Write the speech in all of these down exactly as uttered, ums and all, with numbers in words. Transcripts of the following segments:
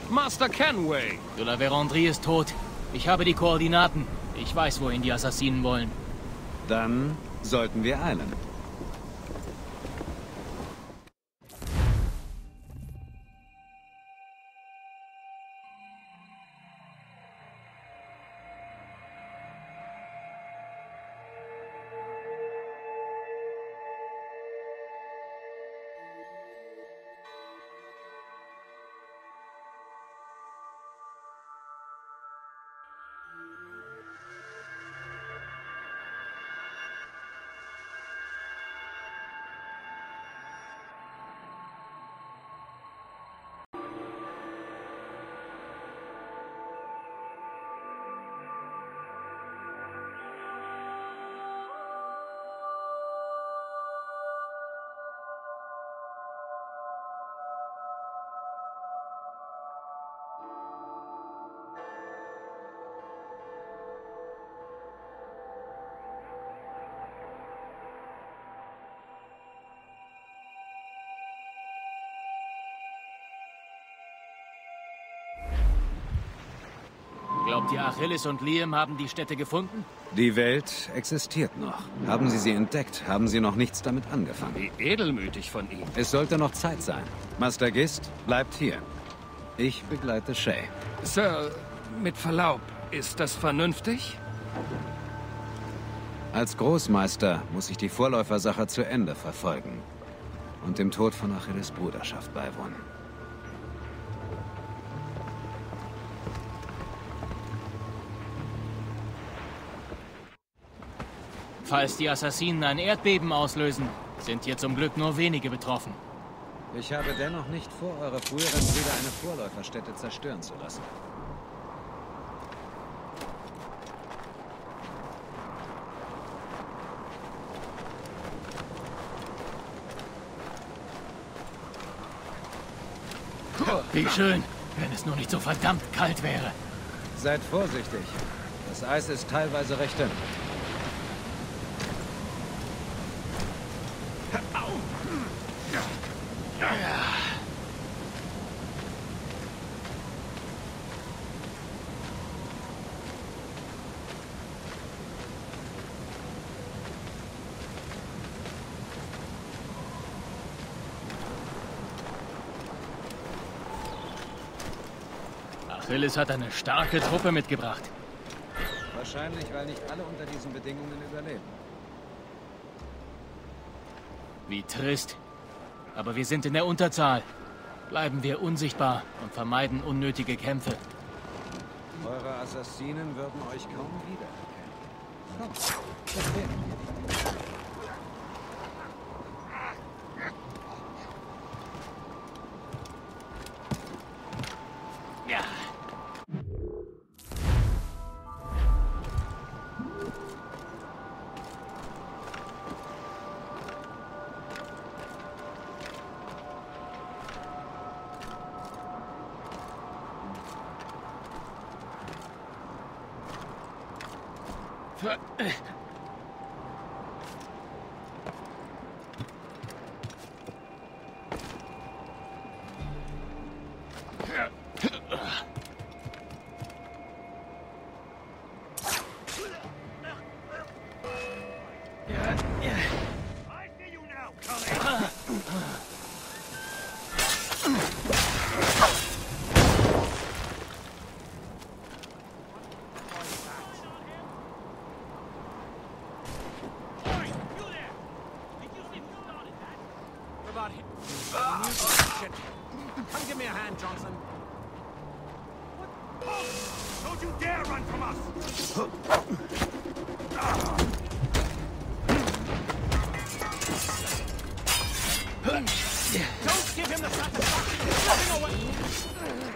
Master Kenway! De la Vérendrye ist tot. Ich habe die Koordinaten. Ich weiß, wohin die Assassinen wollen. Dann sollten wir eilen. Glaubt ihr, Achilles und Liam haben die Stätte gefunden? Die Welt existiert noch. Haben Sie sie entdeckt, haben Sie noch nichts damit angefangen. Wie edelmütig von ihm. Es sollte noch Zeit sein. Master Gist bleibt hier. Ich begleite Shay. Sir, mit Verlaub, ist das vernünftig? Als Großmeister muss ich die Vorläufersache zu Ende verfolgen und dem Tod von Achilles Bruderschaft beiwohnen. Falls die Assassinen ein Erdbeben auslösen, sind hier zum Glück nur wenige betroffen. Ich habe dennoch nicht vor, eure früheren Brüder eine Vorläuferstätte zerstören zu lassen. Wie schön, wenn es nur nicht so verdammt kalt wäre. Seid vorsichtig. Das Eis ist teilweise recht dünn. Achilles hat eine starke Truppe mitgebracht. Wahrscheinlich, weil nicht alle unter diesen Bedingungen überleben. Wie trist. Aber wir sind in der Unterzahl. Bleiben wir unsichtbar und vermeiden unnötige Kämpfe. Eure Assassinen würden euch kaum wiedererkennen. Kommt, verstehen. Ja. Ver Come give me a hand, Johnson. Don't you dare run from us! Don't give him the satisfaction of slipping away!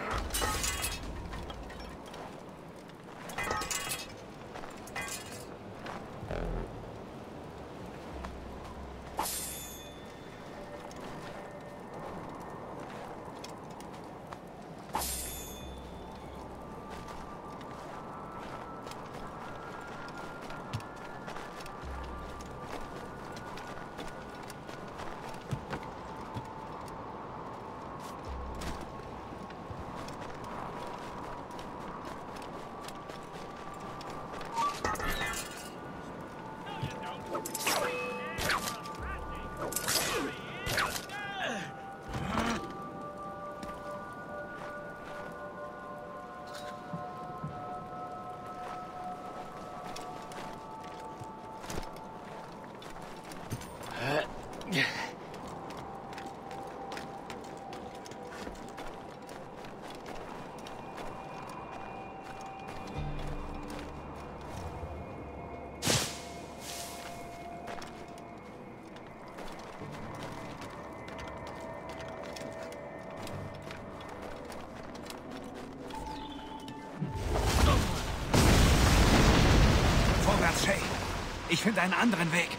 Ich finde einen anderen Weg.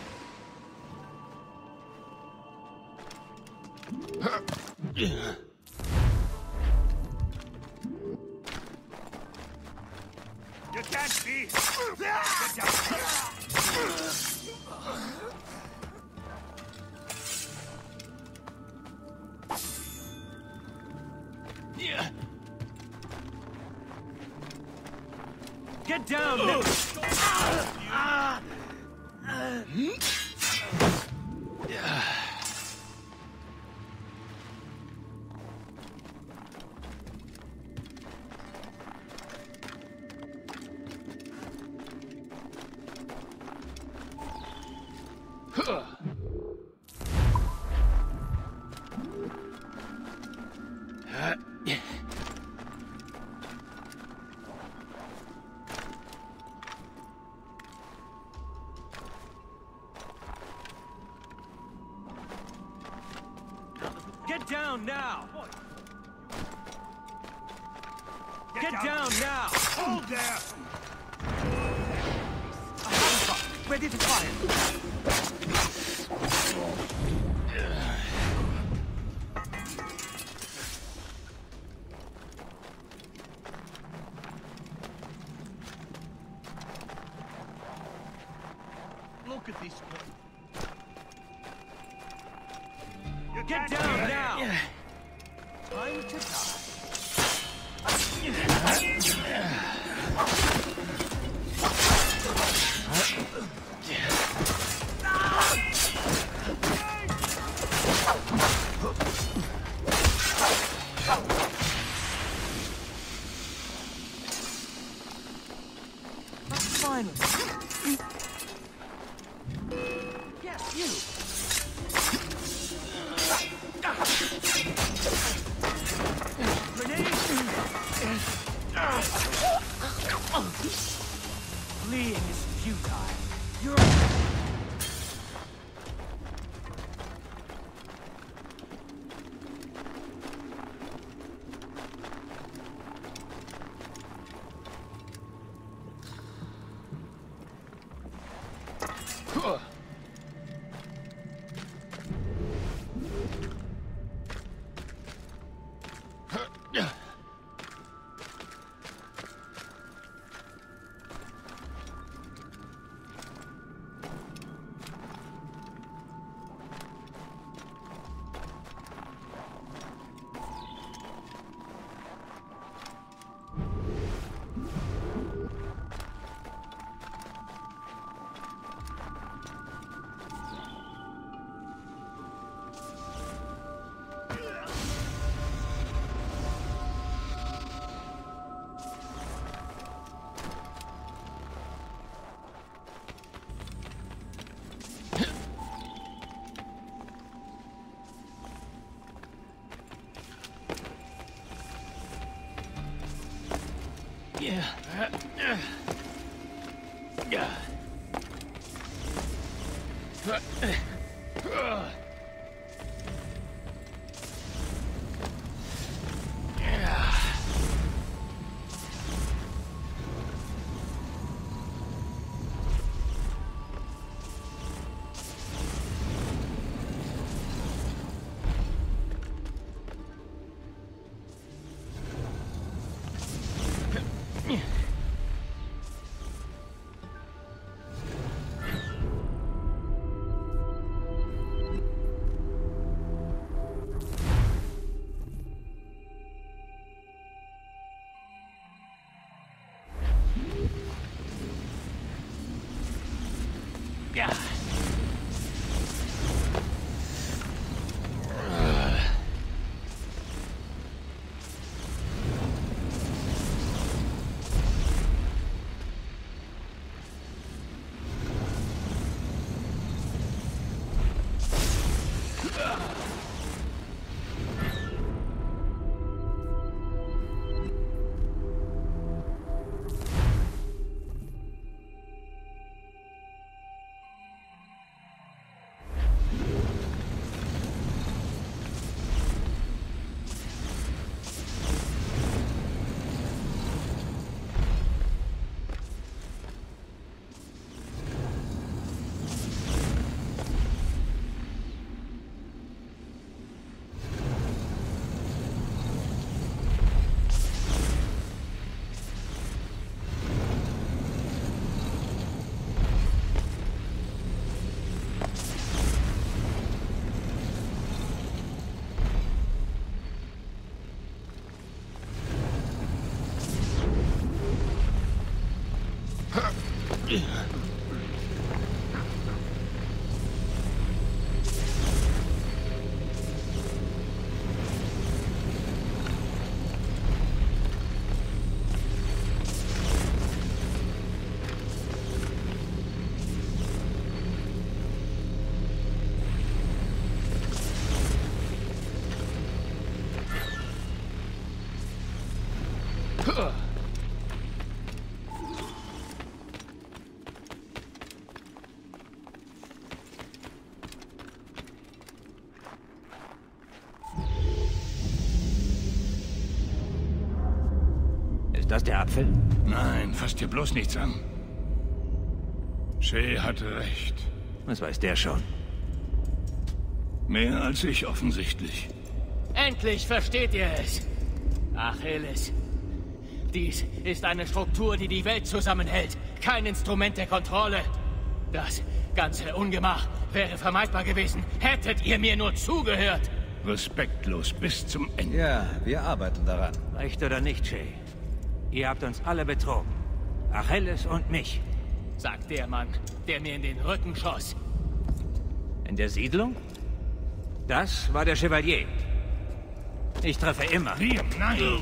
You can't be. Get down. Get down now. Get down now! Get, Get down. down now! Hold there! I have a gun. Ready to fire! Look at this one. Get down now! Time to die. Finally. Yes, you. Fleeing is futile. You're... Yeah. Yeah. Yeah. Ist das der Apfel? Nein, fass dir bloß nichts an. Shay hatte recht. Was weiß der schon? Mehr als ich offensichtlich. Endlich versteht ihr es. Achilles. Dies ist eine Struktur, die die Welt zusammenhält. Kein Instrument der Kontrolle. Das ganze Ungemach wäre vermeidbar gewesen. Hättet ihr mir nur zugehört. Respektlos bis zum Ende. Ja, wir arbeiten daran. Recht oder nicht, Shay? Ihr habt uns alle betrogen. Achilles und mich. Sagt der Mann, der mir in den Rücken schoss. In der Siedlung? Das war der Chevalier. Ich treffe immer. Liam, nein!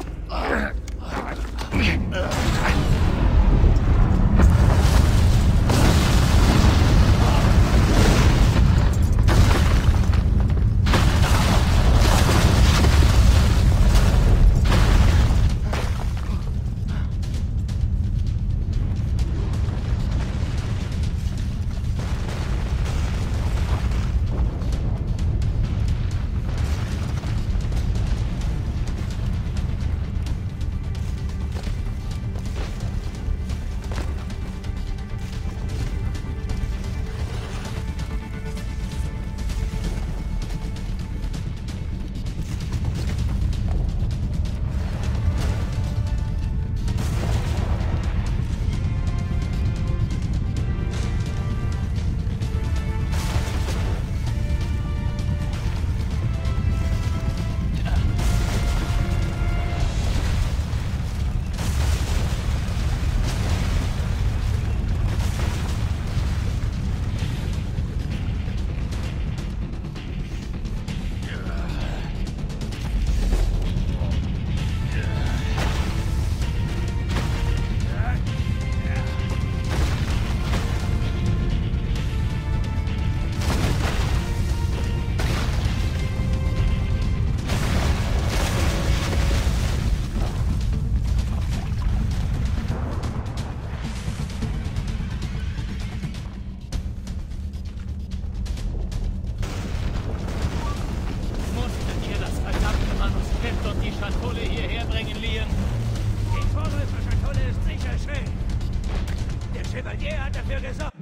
Chevalier hat dafür gesorgt.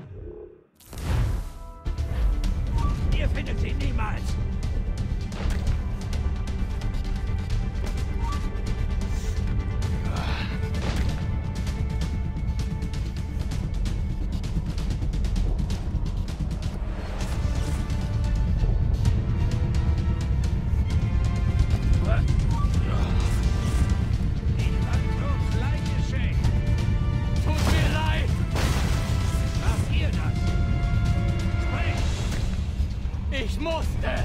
Ihr findet sie niemals. Ich musste!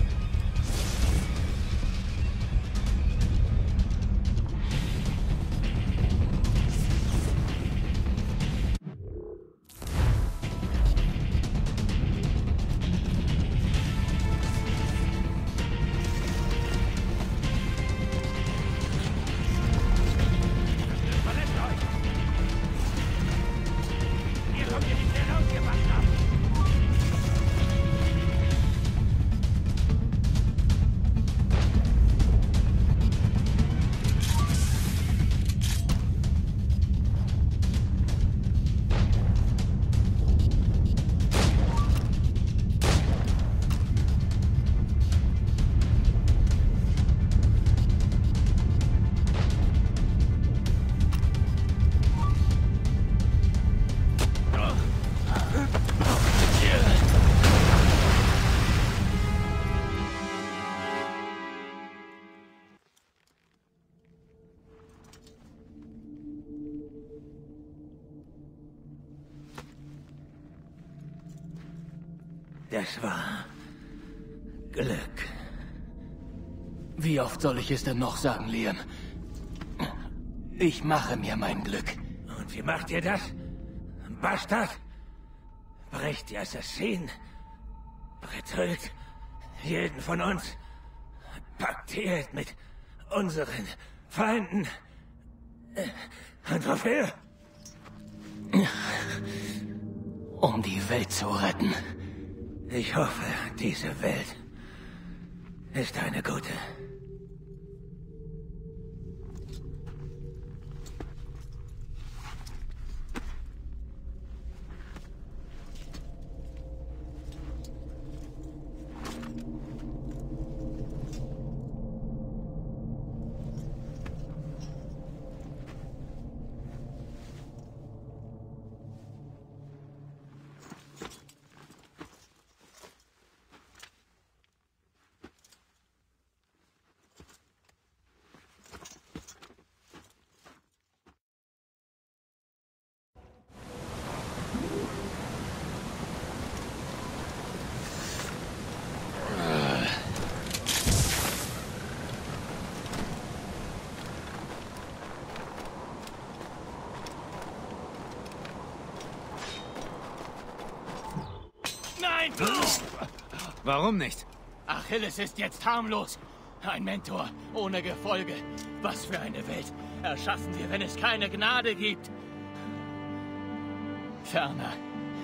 Verletzt euch! Ihr kommt hier nicht mehr rausgemacht haben! Das war Glück. Wie oft soll ich es denn noch sagen, Liam? Ich mache mir mein Glück. Und wie macht ihr das? Bastard? Brecht die Assassinen? Betrügt jeden von uns? Paktiert mit unseren Feinden? Und wofür? Um die Welt zu retten. Ich hoffe, diese Welt ist eine gute. Warum nicht? Achilles ist jetzt harmlos. Ein Mentor ohne Gefolge. Was für eine Welt erschaffen wir, wenn es keine Gnade gibt? Ferner.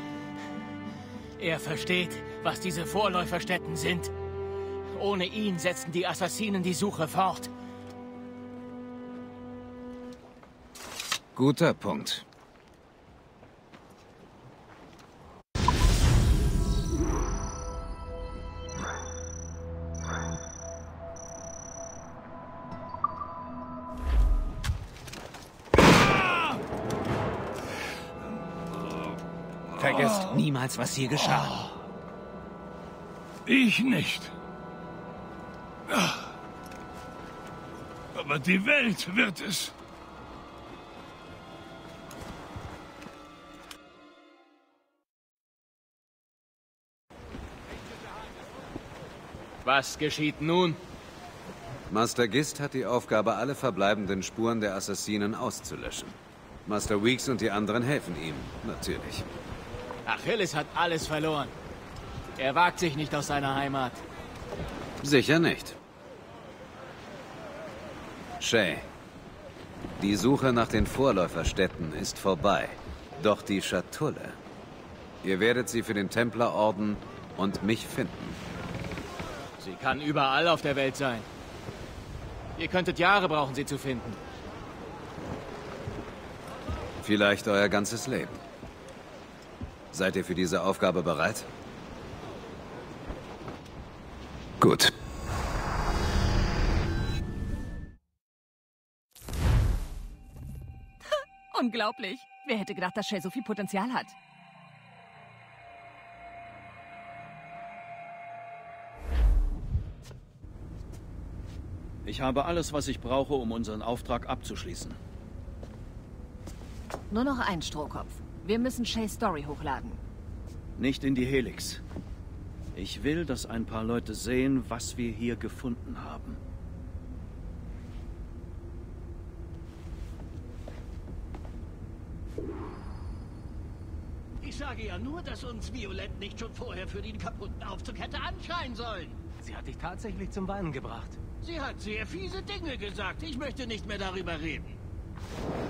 Er versteht, was diese Vorläuferstätten sind. Ohne ihn setzen die Assassinen die Suche fort. Guter Punkt. Vergesst niemals, was hier geschah. Ich nicht. Aber die Welt wird es. Was geschieht nun? Master Gist hat die Aufgabe, alle verbleibenden Spuren der Assassinen auszulöschen. Master Weeks und die anderen helfen ihm, natürlich. Achilles hat alles verloren. Er wagt sich nicht aus seiner Heimat. Sicher nicht. Shay, die Suche nach den Vorläuferstätten ist vorbei. Doch die Schatulle. Ihr werdet sie für den Templerorden und mich finden. Sie kann überall auf der Welt sein. Ihr könntet Jahre brauchen, sie zu finden. Vielleicht euer ganzes Leben. Seid ihr für diese Aufgabe bereit? Gut. Unglaublich. Wer hätte gedacht, dass Shay so viel Potenzial hat? Ich habe alles, was ich brauche, um unseren Auftrag abzuschließen. Nur noch ein Strohkopf. Wir müssen Shays Story hochladen. Nicht in die Helix. Ich will, dass ein paar Leute sehen, was wir hier gefunden haben. Ich sage ja nur, dass uns Violett nicht schon vorher für den kaputten Aufzug hätte anschreien sollen. Sie hat dich tatsächlich zum Weinen gebracht. Sie hat sehr fiese Dinge gesagt. Ich möchte nicht mehr darüber reden.